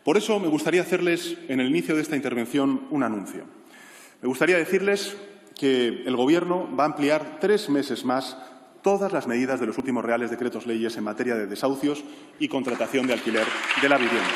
Por eso me gustaría hacerles, en el inicio de esta intervención, un anuncio. Me gustaría decirles que el Gobierno va a ampliar 3 meses más todas las medidas de los últimos reales decretos leyes en materia de desahucios y contratación de alquiler de la vivienda.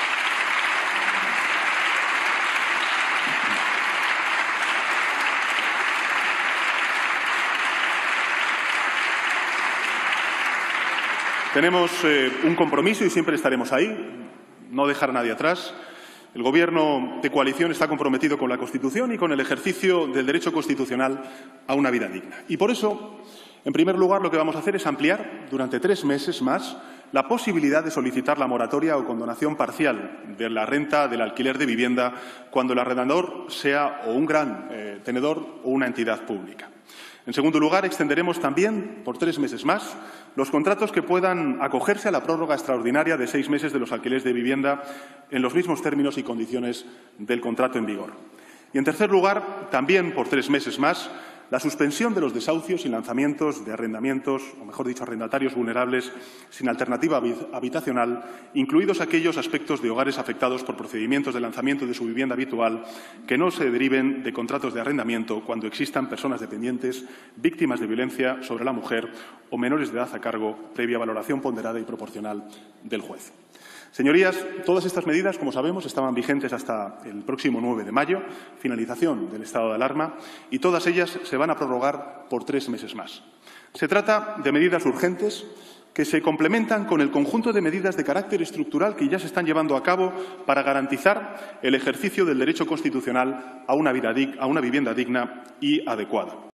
Tenemos un compromiso y siempre estaremos ahí, no dejar a nadie atrás. El Gobierno de coalición está comprometido con la Constitución y con el ejercicio del derecho constitucional a una vida digna. Y por eso, en primer lugar, lo que vamos a hacer es ampliar durante 3 meses más la posibilidad de solicitar la moratoria o condonación parcial de la renta del alquiler de vivienda cuando el arrendador sea o un gran tenedor o una entidad pública. En segundo lugar, extenderemos también, por 3 meses más, los contratos que puedan acogerse a la prórroga extraordinaria de 6 meses de los alquileres de vivienda en los mismos términos y condiciones del contrato en vigor. Y, en tercer lugar, también por 3 meses más, la suspensión de los desahucios y lanzamientos de arrendamientos, o mejor dicho, arrendatarios vulnerables sin alternativa habitacional, incluidos aquellos aspectos de hogares afectados por procedimientos de lanzamiento de su vivienda habitual que no se deriven de contratos de arrendamiento cuando existan personas dependientes, víctimas de violencia sobre la mujer o menores de edad a cargo, previa valoración ponderada y proporcional del juez. Señorías, todas estas medidas, como sabemos, estaban vigentes hasta el próximo 9 de mayo, finalización del estado de alarma, y todas ellas se van a prorrogar por 3 meses más. Se trata de medidas urgentes que se complementan con el conjunto de medidas de carácter estructural que ya se están llevando a cabo para garantizar el ejercicio del derecho constitucional a una vivienda digna y adecuada.